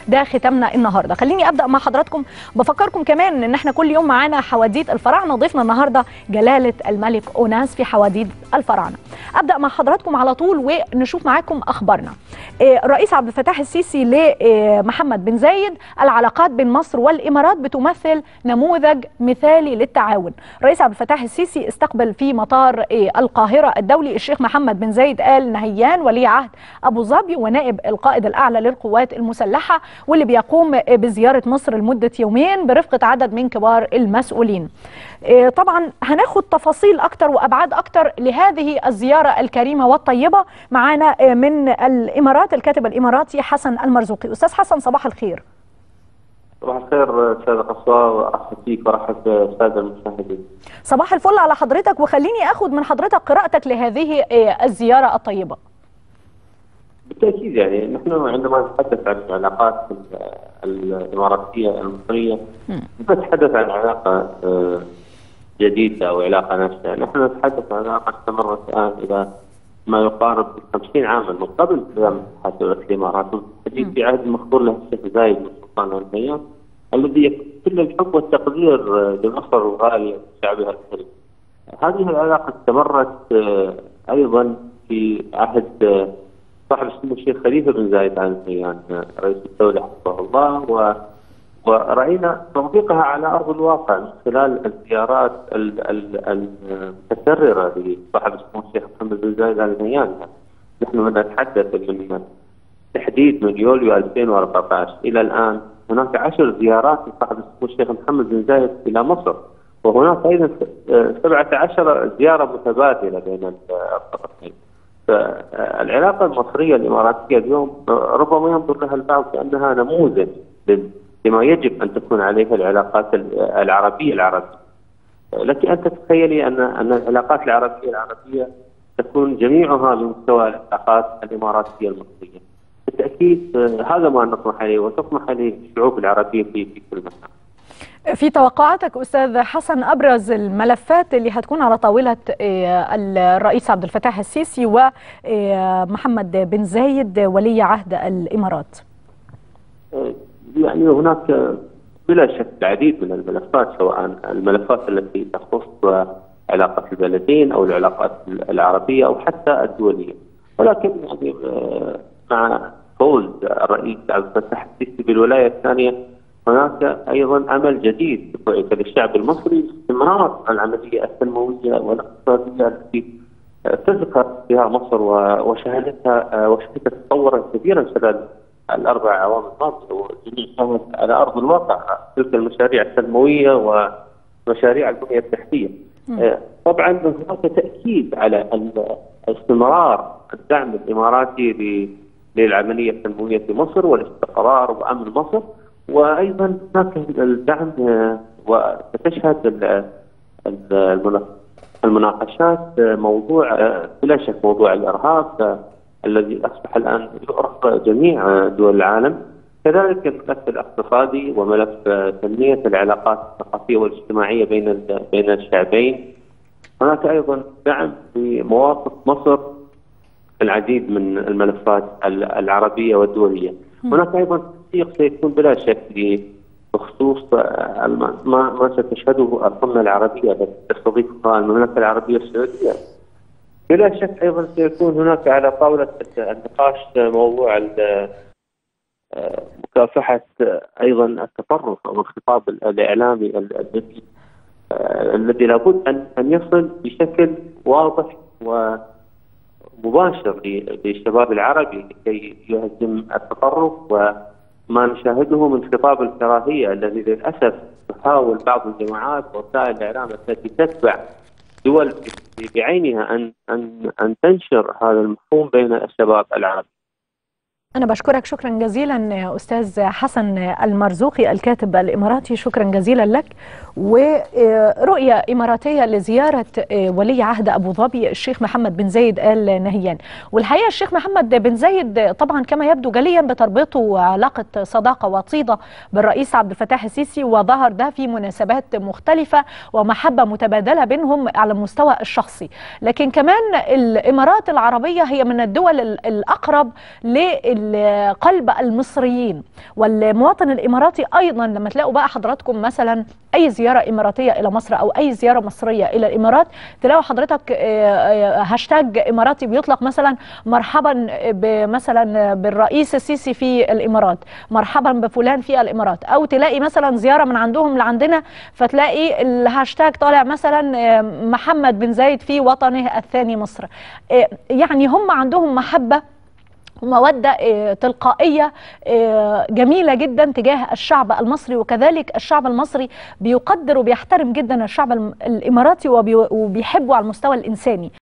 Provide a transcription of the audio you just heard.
ده ختامنا النهارده. خليني ابدا مع حضراتكم بفكركم كمان ان احنا كل يوم معانا حواديت الفراعنه، ضيفنا النهارده جلاله الملك اوناس في حواديت الفراعنه. ابدا مع حضراتكم على طول ونشوف معاكم اخبارنا. الرئيس عبد الفتاح السيسي لمحمد بن زايد: العلاقات بين مصر والامارات بتمثل نموذج مثالي للتعاون. الرئيس عبد الفتاح السيسي استقبل في مطار القاهره الدولي الشيخ محمد بن زايد آل نهيان ولي عهد ابو ظبي ونائب القائد الاعلى للقوات المسلحه، واللي بيقوم بزياره مصر لمده يومين برفقه عدد من كبار المسؤولين. طبعا هناخد تفاصيل اكتر وابعاد اكتر لهذه الزياره الكريمه والطيبه. معانا من الامارات الكاتب الاماراتي حسن المرزوقي. استاذ حسن، صباح الخير. صباح الخير استاذ قصوى، وارحب فيك وارحب بالساده المشاهدين. صباح الفل على حضرتك، وخليني اخذ من حضرتك قراءتك لهذه الزياره الطيبه. بالتاكيد يعني نحن عندما نتحدث عن العلاقات الاماراتيه المصريه نتحدث عن علاقه جديده او علاقه ناشئه. نحن نتحدث عن علاقه استمرت الان الى ما يقارب 50 عاما من قبل قيام اتحاد دولة الامارات، بالتحديد في عهد المخبور له الشيخ زايد بن سلطان آل نهيان، الذي يكفي كل الحب والتقدير لمصر الغاليه وشعبها الكريم. هذه العلاقه استمرت ايضا في عهد صاحب السمو الشيخ خليفه بن زايد آل نهيان رئيس الدوله حفظه الله، ورأينا تطبيقها على أرض الواقع من خلال الزيارات المتكررة لصاحب السمو الشيخ محمد بن زايد آل نهيان. نحن نتحدث من تحديد من يوليو 2014 إلى الآن هناك 10 زيارات لصاحب السمو الشيخ محمد بن زايد إلى مصر، وهناك أيضا 17 زيارة متبادلة بين الطرفين. فالعلاقة المصرية الإماراتية اليوم ربما ينظر لها البعض كأنها نموذج لما يجب أن تكون عليه العلاقات العربية. لكن أن تتخيلي أن العلاقات العربية تكون جميعها بمستوى العلاقات الإماراتية المصرية. بالتأكيد هذا ما نطمح عليه وتطمح عليه الشعوب العربية في كل مكان. في توقعاتك أستاذ حسن، أبرز الملفات اللي هتكون على طاولة الرئيس عبد الفتاح السيسي ومحمد بن زايد ولي عهد الإمارات؟ يعني هناك بلا شك العديد من الملفات، سواء الملفات التي تخص علاقة البلدين أو العلاقات العربية أو حتى الدولية. ولكن يعني مع فوز الرئيس عبد الفتاح السيسي بالولاية الثانية هناك أيضا أمل جديد للشعب المصري لاستمرار العملية التنموية والاقتصادية التي تذكر فيها مصر وشهدتها تطورا كبيرا خلال ال4 أعوام الماضية، وجميع كانت على أرض الواقع تلك المشاريع التنموية ومشاريع البنية التحتية. طبعا هناك تأكيد على استمرار الدعم الإماراتي للعملية التنموية في مصر والاستقرار وأمن مصر، وأيضا هناك الدعم وتشهد المناقشات موضوع بلا شك موضوع الإرهاب الذي أصبح الآن يعرف جميع دول العالم، كذلك الملف الاقتصادي وملف تنمية العلاقات الثقافية والاجتماعية بين الشعبين. هناك أيضا دعم لمواقف مصر في العديد من الملفات العربية والدولية. هناك أيضا تنسيق سيكون بلا شك بخصوص ما ستشهده القمة العربية التي تستضيفها المملكة العربية السعودية. بلا شك أيضا سيكون هناك على طاولة النقاش موضوع مكافحة أيضا التطرف أو الخطاب الإعلامي الذي لابد أن يصل بشكل واضح ومباشر للشباب العربي لكي يهزم التطرف وما نشاهده من خطاب الكراهية الذي للأسف تحاول بعض الجماعات ووسائل الإعلام التي تتبع دول بعينها أن تنشر هذا المفهوم بين الشباب العربي. أنا بشكرك شكرا جزيلا أستاذ حسن المرزوقي الكاتب الإماراتي، شكرا جزيلا لك. ورؤية إماراتية لزيارة ولي عهد أبو ظبي الشيخ محمد بن زايد آل نهيان. والحقيقة الشيخ محمد بن زايد طبعا كما يبدو جليا بتربطه علاقة صداقة وطيدة بالرئيس عبد الفتاح السيسي، وظهر ده في مناسبات مختلفة ومحبة متبادلة بينهم على المستوى الشخصي. لكن كمان الإمارات العربية هي من الدول الأقرب لل قلب المصريين والمواطن الإماراتي أيضا. لما تلاقوا بقى حضراتكم مثلا أي زيارة إماراتية إلى مصر أو أي زيارة مصرية إلى الإمارات، تلاقوا حضرتك هاشتاج إماراتي بيطلق مثلا مرحبا مثلا بالرئيس السيسي في الإمارات، مرحبا بفلان في الإمارات، أو تلاقي مثلا زيارة من عندهم لعندنا فتلاقي الهاشتاج طالع مثلا محمد بن زايد في وطنه الثاني مصر. يعني هم عندهم محبة ومودة تلقائية جميلة جدا تجاه الشعب المصري، وكذلك الشعب المصري بيقدر وبيحترم جدا الشعب الإماراتي وبيحبه على المستوى الإنساني.